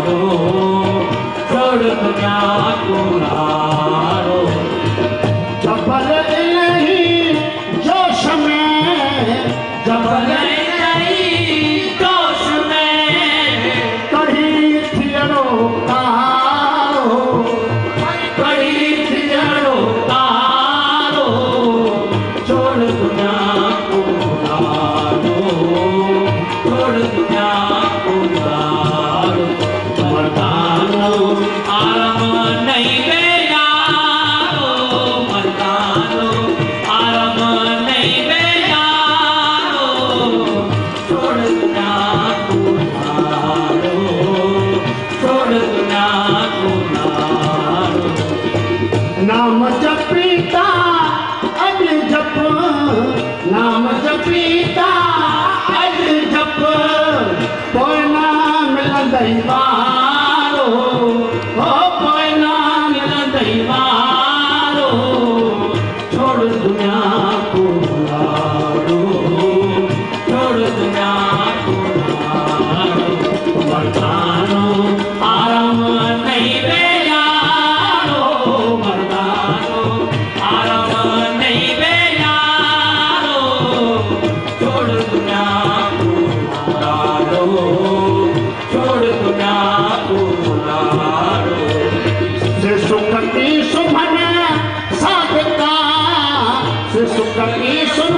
छोड़ दुनिया को लारो। जबल नहीं जोश में, जबल नहीं जोश में, कहीं थियरो तारो, कहीं थियरो तारो। छोड़ दुनिया को लारो, छोड़ दुनिया को लारो। मर्दानो आराम नहीं बे यारो, मर्दानो आराम नहीं बे यारो। छोड़ दुनिया को लारो, छोड़ दुनिया को लारो। नाम जपीता अज जप, नाम जपीता अज जप, पोइ ना मिलंदई वारो, ओ पोइ ना मिलंदई वारो। छोड़ दुनिया को लारो, छोड़ दुनिया को लारो। मर्दानो आराम नहीं बे यारो, मर्दानो आराम नहीं बे यारो। छोड़ दुनिया को लारो, छोड़ दुनिया को लारो। से सुख की सुमन साधता, से सुख की सुमन